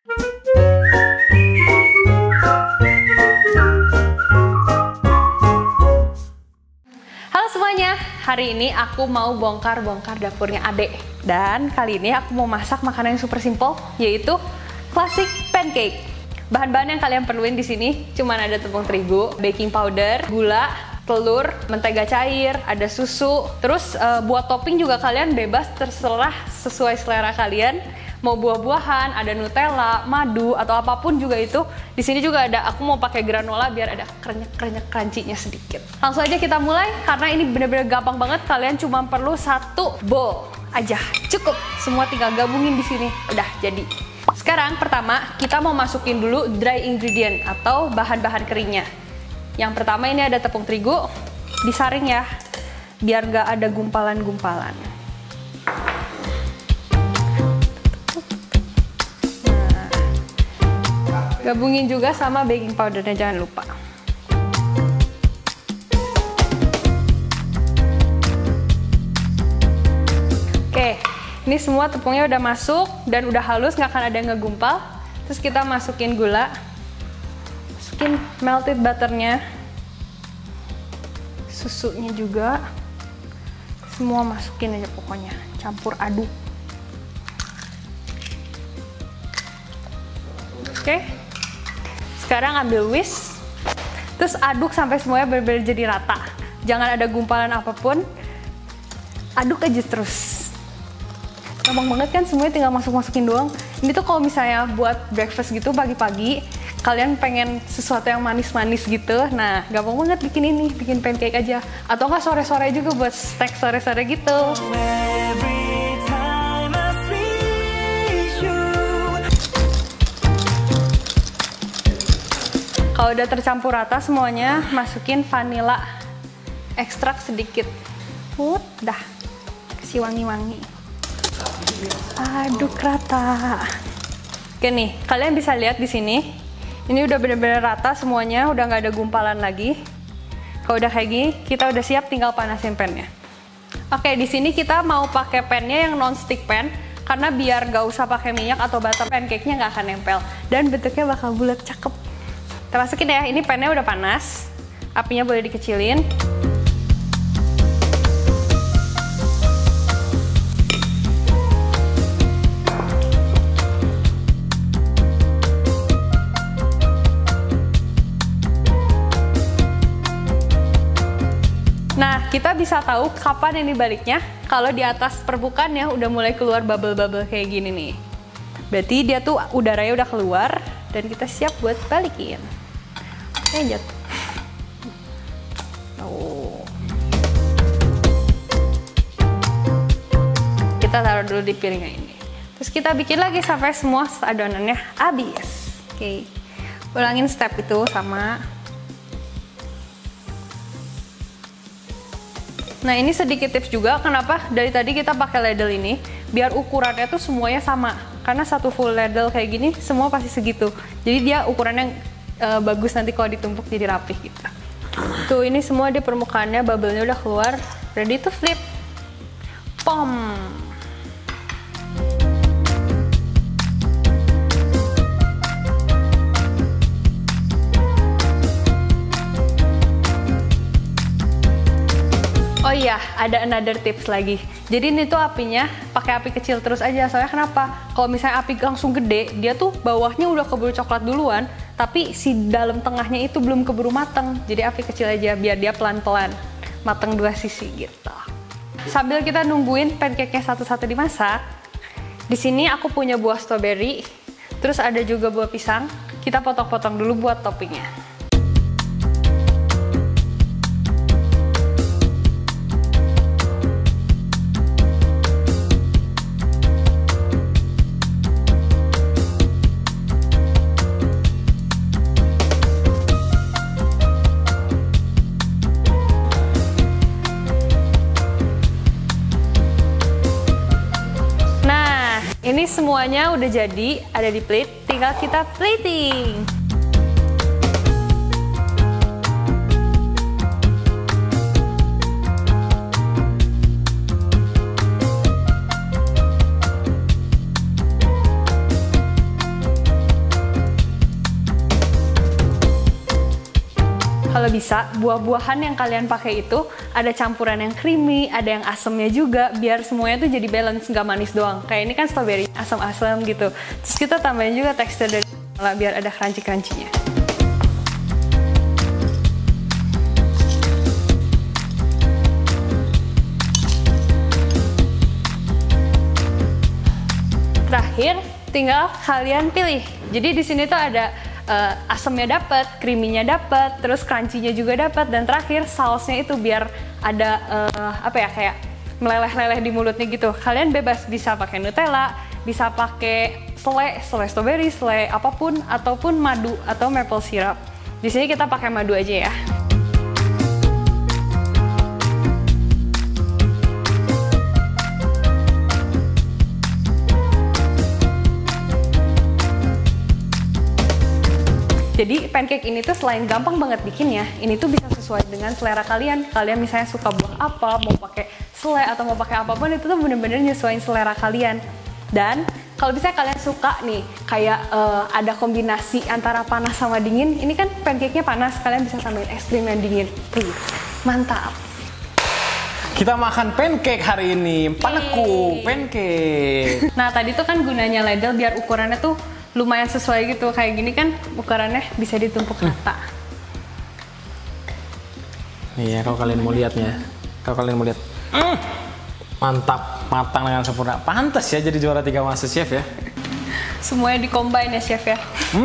Halo semuanya, hari ini aku mau bongkar-bongkar dapurnya Adek. Dan kali ini aku mau masak makanan yang super simple, yaitu classic pancake. Bahan-bahan yang kalian perluin di sini cuman ada tepung terigu, baking powder, gula, telur, mentega cair, ada susu. Terus buat topping juga kalian bebas, terserah sesuai selera kalian. Mau buah-buahan, ada Nutella, madu atau apapun juga itu. Di sini juga ada, aku mau pakai granola biar ada krenyek-krenyek crunchy-nya sedikit. Langsung aja kita mulai karena ini bener-bener gampang banget. Kalian cuma perlu satu bowl aja, cukup. Semua tinggal gabungin di sini. Udah jadi. Sekarang pertama kita mau masukin dulu dry ingredient atau bahan-bahan keringnya. Yang pertama ini ada tepung terigu, disaring ya, biar nggak ada gumpalan-gumpalan. Gabungin juga sama baking powdernya, jangan lupa. Oke, ini semua tepungnya udah masuk dan udah halus, nggak akan ada yang ngegumpal. Terus kita masukin gula, masukin melted butternya, susunya juga, semua masukin aja pokoknya, campur aduk. Oke. Sekarang ambil whisk, terus aduk sampai semuanya benar-benar jadi rata. Jangan ada gumpalan apapun, aduk aja terus. Gampang banget kan, semuanya tinggal masuk-masukin doang. Ini tuh kalau misalnya buat breakfast gitu pagi-pagi, kalian pengen sesuatu yang manis-manis gitu, nah gampang banget bikin ini, bikin pancake aja. Atau nggak sore-sore juga buat snack sore-sore gitu. Kalau udah tercampur rata semuanya, masukin vanilla ekstrak sedikit. Dah, kasih wangi-wangi. Aduk rata. Oke nih, kalian bisa lihat di sini. Ini udah bener-bener rata semuanya, udah nggak ada gumpalan lagi. Kalau udah kayak gini, kita udah siap, tinggal panasin pannya. Oke, di sini kita mau pakai pannya yang non-stick pan, karena biar nggak usah pakai minyak atau butter, pancake-nya nggak akan nempel. Dan bentuknya bakal bulat, cakep. Kita masukin ya, ini pannya udah panas, apinya boleh dikecilin. Nah, kita bisa tahu kapan ini baliknya kalau di atas permukaannya udah mulai keluar bubble-bubble kayak gini nih. Berarti dia tuh udaranya udah keluar dan kita siap buat balikin. Jatuh. Oh. Kita taruh dulu di piringnya ini. Terus kita bikin lagi sampai semua adonannya habis. Oke. Ulangin step itu sama. Nah, ini sedikit tips juga kenapa dari tadi kita pakai ladle ini, biar ukurannya tuh semuanya sama. Karena satu full ladle kayak gini semua pasti segitu. Jadi dia ukurannya bagus nanti kalau ditumpuk jadi rapih gitu. Tuh, ini semua di permukaannya bubble-nya udah keluar, ready to flip. Pom. Oh iya, ada another tips lagi. Jadi ini tuh apinya pakai api kecil terus aja. Soalnya kenapa? Kalau misalnya api langsung gede, dia tuh bawahnya udah keburu coklat duluan, tapi si dalam tengahnya itu belum keburu mateng. Jadi api kecil aja biar dia pelan-pelan mateng dua sisi gitu. Sambil kita nungguin pancake-nya satu-satu dimasak, di sini aku punya buah strawberry, terus ada juga buah pisang. Kita potong-potong dulu buat toppingnya. Ini semuanya udah jadi, ada di plate, tinggal kita plating. juga bisa. Buah-buahan yang kalian pakai itu ada campuran yang creamy, ada yang asemnya juga, biar semuanya tuh jadi balance, nggak manis doang. Kayak ini kan strawberry asam-asam gitu. Terus kita tambahin juga tekstur dari vanilla biar ada crunchy-crunchy-nya. Terakhir, tinggal kalian pilih. Jadi di sini tuh ada asamnya dapat, creamy-nya dapat, terus crunchy-nya juga dapat, dan terakhir sausnya itu biar ada apa ya, kayak meleleh-leleh di mulutnya gitu. Kalian bebas bisa pakai Nutella, bisa pakai selai strawberry, selai apapun, ataupun madu atau maple syrup. Di sini kita pakai madu aja ya. Jadi pancake ini tuh selain gampang banget bikinnya, ini tuh bisa sesuai dengan selera kalian. Kalian misalnya suka buah apa, mau pakai selai atau mau pakai apapun, itu tuh bener-bener nyesuaiin selera kalian. Dan kalau bisa kalian suka nih, kayak ada kombinasi antara panas sama dingin. Ini kan pancake-nya panas, kalian bisa tambahin es krim yang dingin. Mantap. Kita makan pancake hari ini, paneku pancake. Nah tadi tuh kan gunanya ladle biar ukurannya tuh lumayan sesuai gitu. Kayak gini kan ukurannya bisa ditumpuk rata. Iya, kalau kalian mau lihatnya, mantap, matang dengan sempurna. Pantas ya jadi juara 3 MasterChef ya. Semuanya dikombin ya chef ya.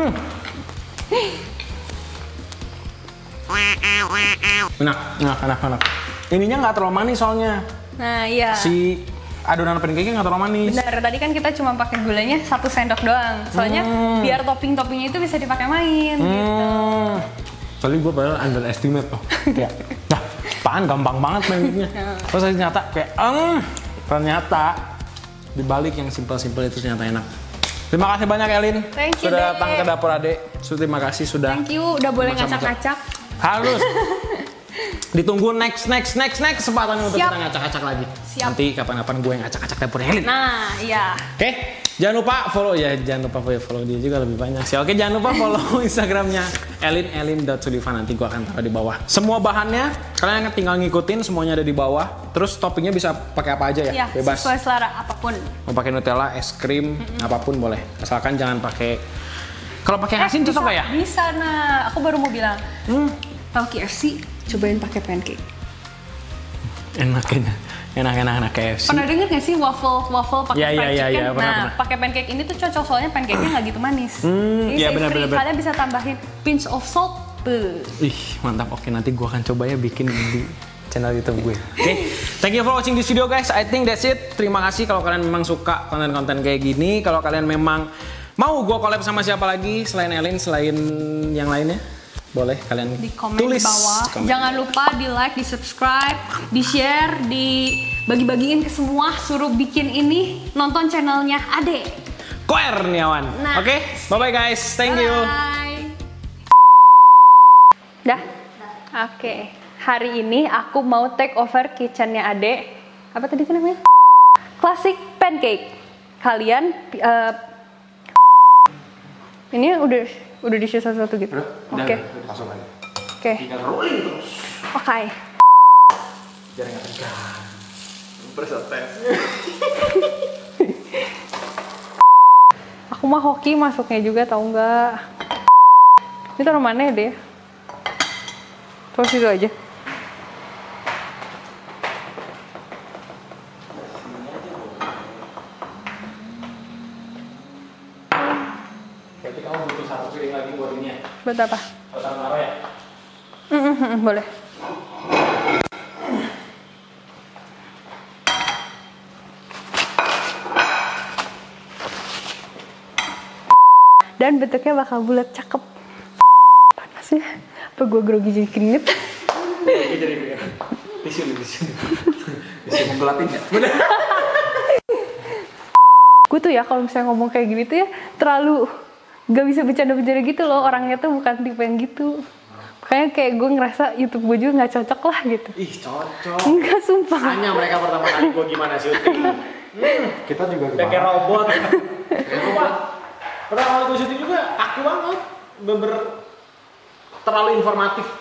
Enak. Ininya nggak terlalu manis soalnya. Nah iya. Si adonan pancake-nya nggak terlalu manis. Benar, tadi kan kita cuma pakai gulanya 1 sendok doang. Soalnya biar topping-toppingnya itu bisa dipakai main gitu. Soalnya gue padahal underestimate tuh. Kayak, nah, apaan gampang banget pancake-nya. Terus ternyata kayak, ternyata dibalik yang simpel-simpel itu ternyata enak. Terima kasih banyak Elin. Thank you, sudah Dek. datang ke dapur Ade. Terima kasih sudah. Thank you, udah boleh ngacak-ngacak. Harus. Ditunggu next kesempatan untuk kita ngacak-ngacak lagi. Siap. Nanti kapan-kapan gue yang ngacak-ngacak dapur Elin. Nah, iya. Oke, jangan lupa follow ya, follow dia juga lebih banyak sih. Oke, jangan lupa follow Instagramnya elin.sullivan, nanti gue akan taruh di bawah. Semua bahannya kalian tinggal ngikutin, semuanya ada di bawah. Terus toppingnya bisa pakai apa aja ya, Iya, bebas. sesuai selera apapun. Mau pakai Nutella, es krim, apapun boleh. Asalkan jangan pakai. Kalau pakai asin cocok nggak ya? Bisa, nah. Aku baru mau bilang. Tahu KFC? Cobain pakai pancake. Enak KFC. Pernah denger nggak sih waffle pakai fried chicken? Pernah. Nah, pakai pancake ini tuh cocok soalnya pancake-nya nggak gitu manis. Iya, Jadi benar. kalian bisa tambahin pinch of salt. Ih, mantap. Oke, nanti gue akan coba ya bikin di channel YouTube gue. Oke, thank you for watching this video guys. I think that's it. Terima kasih kalau kalian memang suka konten-konten kayak gini. Kalau kalian memang mau gue collab sama siapa lagi selain Elin, selain yang lainnya, boleh kalian Di komen tulis di bawah. Jangan lupa di like, di subscribe, di share, di bagi-bagiin ke semua. Suruh bikin ini, nonton channelnya Ade Kurniawan. Nah. Oke, bye-bye guys. Thank you. Bye. Dah? Oke. Hari ini aku mau take over kitchennya Ade. Apa tadi kan namanya? Classic Pancake. Kalian ini udah di share satu-satu gitu. Oke. Langsung aja. Oke. Tinggal rolling terus. Oke. Biar nggak tegang. Bersotes. Aku mah hoki masuknya juga, tau nggak? Ini taruh mana ya deh? Terus itu aja. Berarti kamu butuh 1 piring lagi buat ini ya? Buat apa? Buat taruh ya? Boleh. Dan bentuknya bakal bulat, cakep. Panas ya? Apa gue grogi jadi keringet? Jadi tisu. Tisu menggelatin ya? Bener. Gue tuh ya kalau misalnya ngomong kayak gini tuh ya terlalu gak bisa bercanda-bercanda gitu loh. Orangnya tuh bukan tipe yang gitu. Makanya kayak gue ngerasa YouTube gue juga gak cocok lah gitu. Ih, cocok. Enggak, sumpah. Tanya mereka pertama kali gue gimana syuting. Kita juga Pakai robot. Pertama kali gue syuting juga kaku banget. Terlalu informatif.